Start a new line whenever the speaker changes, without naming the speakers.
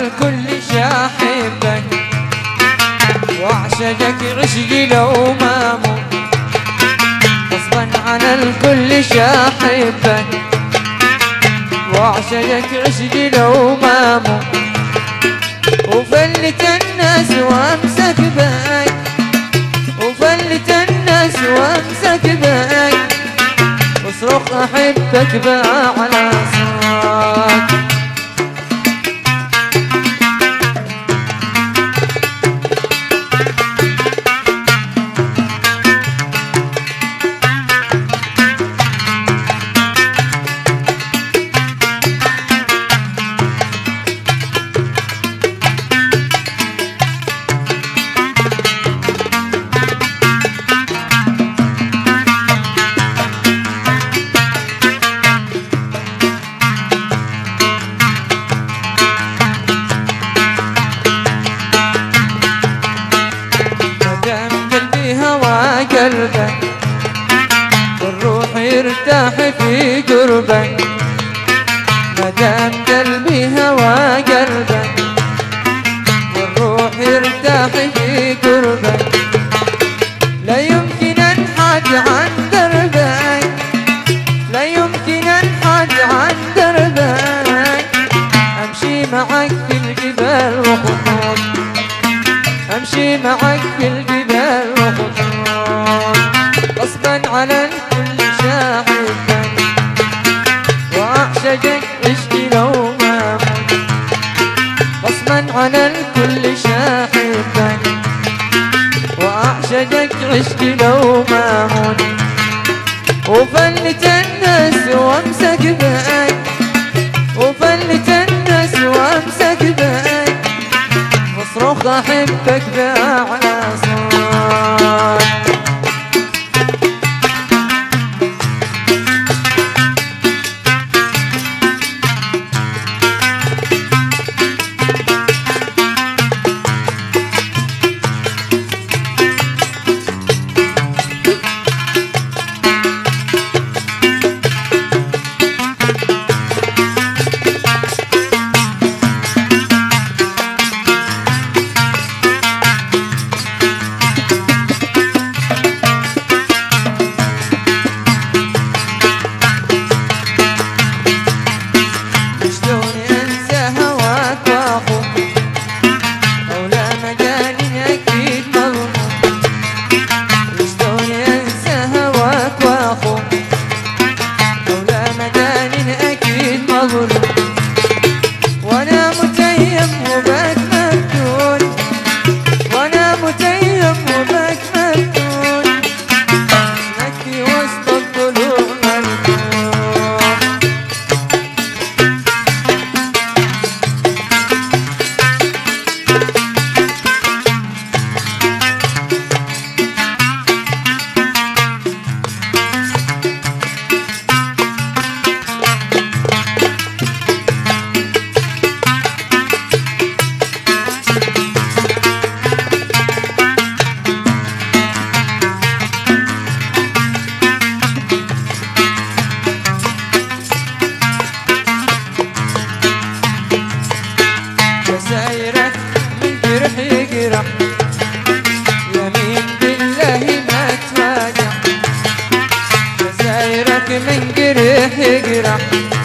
الكل شاحبك، واعشقك عشقي لو ما موت، غصبا على الكل شاحبك، واعشقك عشقي لو ما موت، وفلت الناس وامسك بك، وفلت الناس وامسك بك، واصرخ احبك باعلى صوت. قلبك والروح يرتاح في قربك، مدام قلبي هوى قلبك والروح يرتاح في قربك، لا يمكن انحاد عن دربك، لا يمكن انحاد عن دربك، امشي معك في الجبال وخطوط، امشي معك في الجبال وخطوط، غصبا على الكل شاحبك، واعشقك عشقي لو ما موت، غصبا على الكل شاحبك، واعشقك عشقي لو ما موت، وفلت الناس وامسك بك، وفلت الناس وامسك بك، واصرخ احبك باعلى صوت. سايرك من جرح يجرح، يمين بالله ما تواجع، سايرك من جرح يجرح.